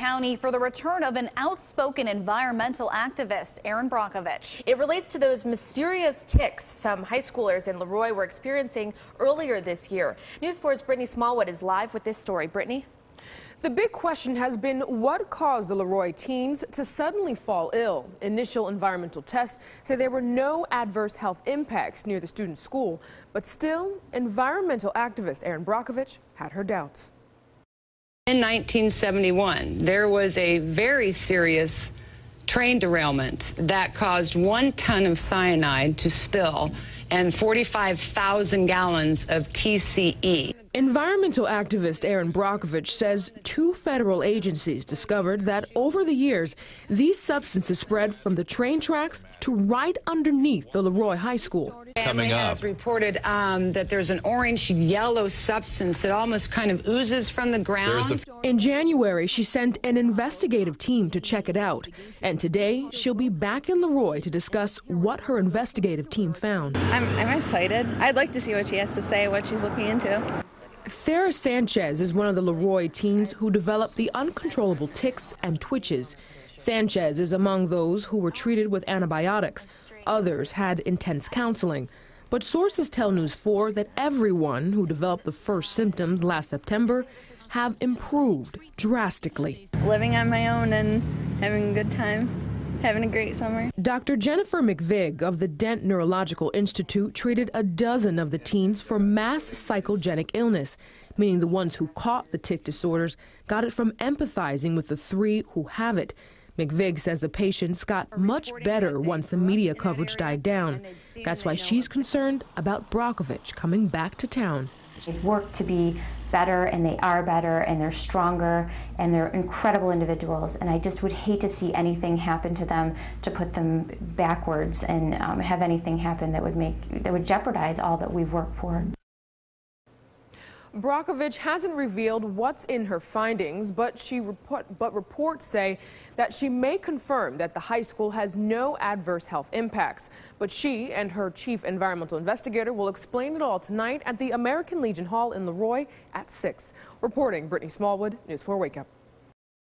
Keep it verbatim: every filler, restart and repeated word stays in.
County for the return of an outspoken environmental activist, Erin Brockovich. It relates to those mysterious tics some high schoolers in LeRoy were experiencing earlier this year. News four's Brittany Smallwood is live with this story. Brittany? The big question has been what caused the LeRoy teens to suddenly fall ill. Initial environmental tests say there were no adverse health impacts near the student's school, but still, environmental activist Erin Brockovich had her doubts. In nineteen seventy-one, there was a very serious train derailment that caused one ton of cyanide to spill and forty-five thousand gallons of T C E. Environmental activist Erin Brockovich says two federal agencies discovered that over the years, these substances spread from the train tracks to right underneath the LeRoy High School. Family has reported um, that there's an orange-yellow substance that almost kind of oozes from the ground. The In January, she sent an investigative team to check it out. And today, she'll be back in LeRoy to discuss what her investigative team found. I'm, I'm excited. I'd like to see what she has to say, what she's looking into. Thera Sanchez is one of the LeRoy teens who developed the uncontrollable tics and twitches. Sanchez is among those who were treated with antibiotics. Others had intense counseling. But sources tell News four that everyone who developed the first symptoms last September have improved drastically. Living on my own and having a good time. Having a great summer. Doctor Jennifer McVig of the Dent Neurological Institute treated a dozen of the teens for mass psychogenic illness, meaning the ones who caught the tic disorders got it from empathizing with the three who have it. McVig says the patients got much better once the media coverage died down. That's why she's concerned about Brockovich coming back to town. They've worked to be better, and they are better, and they're stronger, and they're incredible individuals. And I just would hate to see anything happen to them to put them backwards and um, have anything happen that would make that would jeopardize all that we've worked for. Brockovich hasn't revealed what's in her findings, but she report, but reports say that she may confirm that the high school has no adverse health impacts. But she and her chief environmental investigator will explain it all tonight at the American Legion Hall in LeRoy at six. Reporting, Brittany Smallwood, News four Wake Up.